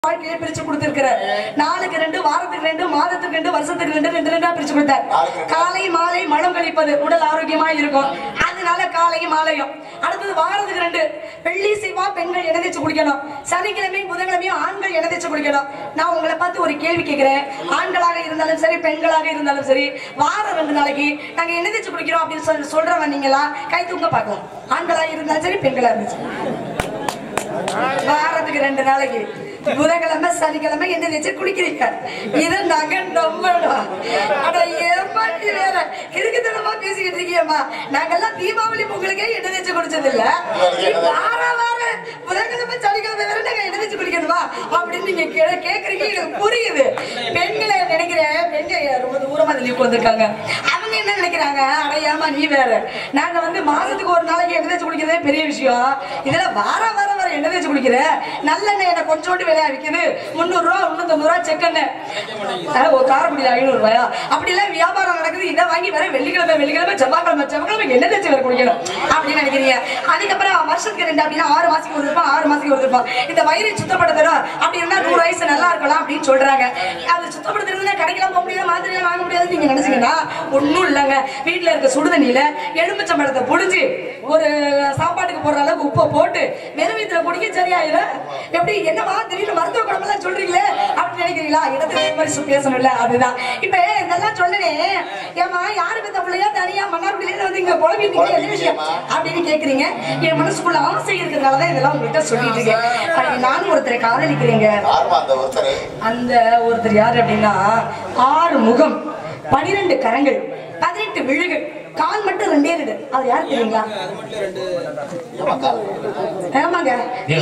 வாழ்க்கையை பிரிச்சு கொடுத்திருக்கிறார். நாளுக்கு 2, வாரத்துக்கு 2, மாதத்துக்கு 2, வருஷத்துக்கு 2, 2 பிரிச்சு கொடுத்தார். காலை மாலை மலம் கழிப்பது உடல் ஆரோக்கியமா இருக்கும். அதனால காலையும் மாலையும். அடுத்தது வாரத்துக்கு 2 வெள்ளி செவ்வாய் பெண்கள் எண்ணெய் தேய்ச்சி குளிக்கணும். சனிக்கிழமை புதன்கிழமையும் ஆண்கள் எண்ணெய் தேய்ச்சி குளிக்கணும். நான் உங்களை பார்த்து ஒரு கேள்வி கேட்கிறேன். ஆண்களாக இருந்தாலும் சரி பெண்களாக இருந்தாலும் சரி வாரம் 2 நாளைக்கு நாங்க எண்ணெய் தேய்ச்சி குளிக்கிறோம் அப்படின்னு சொல்றவங்க நீங்களா கை தூங்க பார்க்கலாம். ஆண்களாக இருந்தாலும் சரி பெண்களா இருந்தாலும் வாரத்துக்கு 2 நாளைக்கு புதன்கிழமை சனிக்கிழமை எண்ணெய் தேய்ச்சி குளிக்கிறீங்க. இதை நாங்க நம்பணும். ஆனா ஏமாட்டி வேற இருக்குத்தனமா பேசிக்கிட்டு இருக்கீங்கம்மா. நாங்கெல்லாம் தீபாவளி பொங்கலுக்கே எண்ணெய் தேய்ச்சி குடிச்சது இல்ல. வாரம் புதன்கிழமை சனிக்கிழமை வேற நாங்க எண்ணெய் தேய்ச்சி குளிக்கணுமா அப்படின்னு நீங்க கேக்குறீங்க. எனக்கு புரியுது. பெண்களை நினைக்கிறேன். பெண்கள் ரொம்ப தூரமா லீவ் வந்திருக்காங்க. அவங்க என்ன நினைக்கிறாங்க, அடையாம நீ வேற நாங்க மாசத்துக்கு 1 நாளைக்கு எண்ணெய் தேய்ச்சி குளிக்கிறதே பெரிய விஷயம். இதெல்லாம் வாரம் எண்ணெய் தேய்ச்சி குளிக்கிற நல்லெண்ணெய் என்ன கொஞ்சோண்டு விலையா விற்குது. 300 ரூபா 350 ரூபா செக்கெண்ணெய் ஒரு காரக்குடியில் 500 ரூபாயா அப்படி எல்லாம் வியாபாரம் நடக்குது. இதை வாங்கி வேற வெள்ளிக்கிழமை செவ்வாய்க்கிழமை எண்ணெய் தேய்ச்சி வேற குளிக்கணும் அப்படின்னு நினைக்கிறீங்க. அதுக்கப்புறம் வருஷத்துக்கு 2 அப்படின்னா 6 மாசத்துக்கு ஒரு இருப்பான் 6 மாசத்துக்கு ஒரு இருப்பான். இந்த வயிறு சுத்தப்படுத்தணும் அப்படி இருந்தா 100 வயசு நல்லா இருக்கலாம் அப்படின்னு சொல்றாங்க. அது சுத்தப்படுத்துறதுன்னா கடைக்கெல்லாம் போக முடியாது, மாதிரியா வாங்க முடியாது நீங்க நினைச்சீங்கன்னா ஒன்னும் இல்லைங்க. வீட்டுல இருக்க சுடுதண்ணியில எலுமிச்சம்பழத்தை பொடிஞ்சு ஒரு சாப்பாட்டுக்கு போடுற அளவுக்கு உப்பை போட்டு வெறும் வீட்டுல குடிக்க சரியாயிரும். எப்படி என்னமா திடீர்னு மருத்துவ குழம்பு எல்லாம் சொல்றீங்களே அப்படின்னு நினைக்கிறீங்களா? இடத்துக்கு மாதிரி பேசணும்ல. அதுதான் இப்ப இதெல்லாம் சொல்லுவேன். ஏமா யாருக்கு இந்த பிள்ளையா தனியா மன்னார்குடியில இங்க குழம்பிட்டீங்க என்ன விஷயம் அப்படின்னு கேக்குறீங்க. என் மனசுக்குள்ள ஆசை இருக்கிறதுனாலதான் இதெல்லாம் உங்ககிட்ட சொல்லிட்டு இருக்கேன். நானும் ஒருத்தரை காதலிக்கிறீங்க. அந்த ஒருத்தர் யாரு அப்படின்னா 6 முகம் 12 கரங்கள் 18 விழுகள் கால் மட்டும் 2 அது யாரு தெரியுங்களா? ஆமாங்க.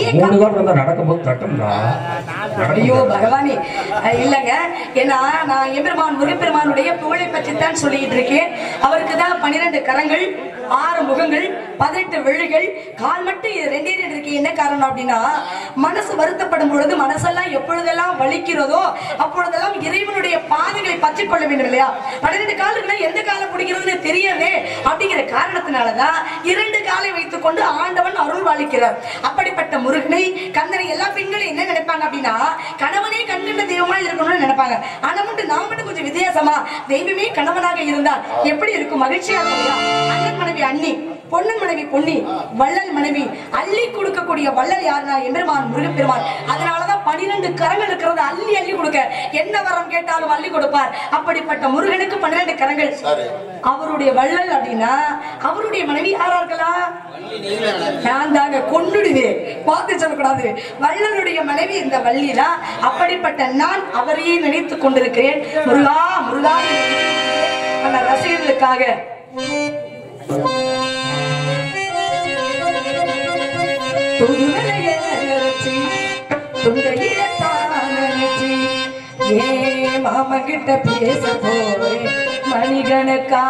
ஐயோ பகவானே இல்லங்க. ஏன்னா நான் எம்பெருமான் முருகப்பெருமானுடைய புகழை பற்றி தான் சொல்லிட்டு இருக்கேன். அவருக்கு தான் 12 கரங்கள் 6 முகங்கள் 18 விழுகள் கால் மட்டும் 2 இருக்கு. என்ன காரணம் அப்படின்னா மனசு வருத்தப்படும் பொழுது மனசெல்லாம் எப்பொழுதெல்லாம் வலிக்கிறதோ அப்பொழுதெல்லாம் இறைவனுடைய பாதங்களை பற்றி கொள்ள வேண்டும் இல்லையா? 12 கால் இருக்குன்னா எந்த காலை பிடிக்கிறதுன்னு தெரியவே அப்படிங்கிற காரணத்தினாலதான் 2 காலை வைத்துக் கொண்டு ஆண்டவன் அருள் வாழிக்கிறார். அப்படிப்பட்ட முருகனை கந்தனை எல்லா பெண்களும் என்ன நினைப்பாங்க அப்படின்னா கணவனே கண்கண்ட தெய்வமா இருக்கணும்னு நினைப்பாங்க. ஆனா மட்டும் நான் மட்டும் கொஞ்சம் வித்தியாசமா தெய்வமே கணவனாக இருந்தால் எப்படி இருக்கும்? மகிழ்ச்சியா இருக்கும். அண்ணன் மனைவி அண்ணி, பொன்னன் மனைவி பொன்னி, வள்ளல் மனைவி அள்ளி கொடுக்கக்கூடிய வள்ளல் யாருன்னா எம்பெருமான் முருகப்பெருமான். அதனாலதான் 12 கரங்கள் இருக்கிறது. அள்ளி அள்ளி கொடுக்க என்ன வரம் கேட்டாலும் அள்ளி கொடுப்பார். அப்படிப்பட்ட முருகனுக்கு 12 கரங்கள். அவருடைய வள்ளல் அப்படின்னா அவருடைய மனைவி யாரா இருக்கலாம்? நான் தாங்க கொண்டுடுவேன். பார்த்து சொல்லக்கூடாது. வள்ளலுடைய மனைவி இந்த வள்ளிதான். அப்படிப்பட்ட நான் அவரையே நினைத்துக் கொண்டிருக்கிறேன். முருகா முருகா அந்த ரசிகர்களுக்காக மாமா கிட்ட பேச போய் மணிகணக்கா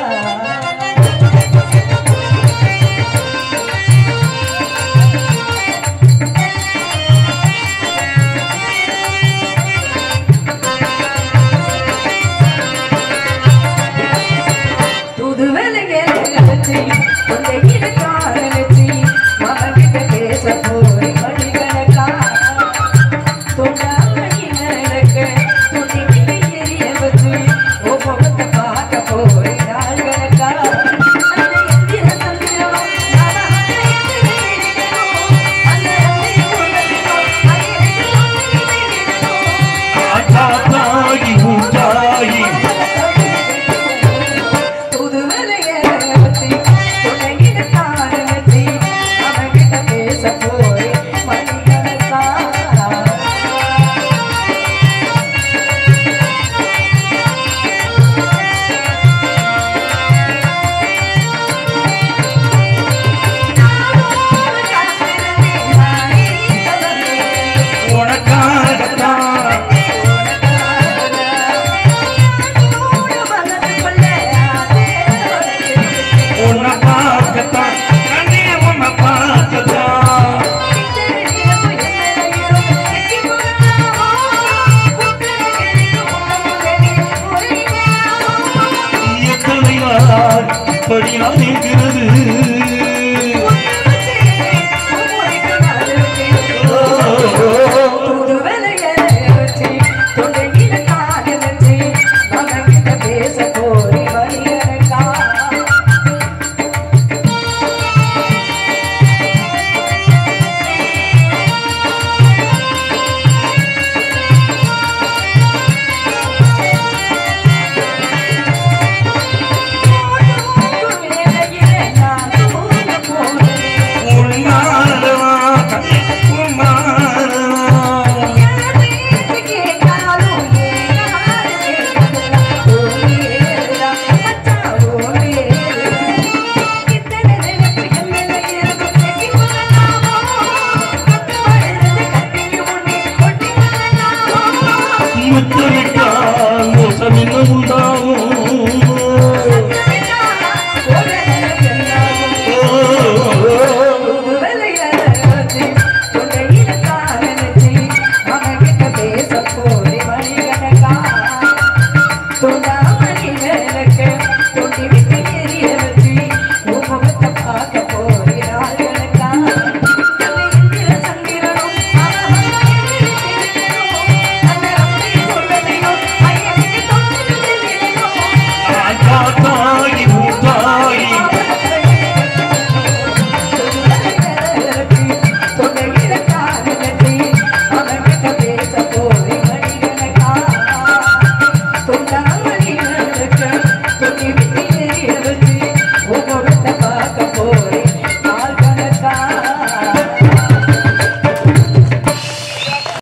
புது வேலையை நினைச்சி நினைச்சி மாமா கிட்ட பேச போய் மணிகணக்கா புது வேலை முத்து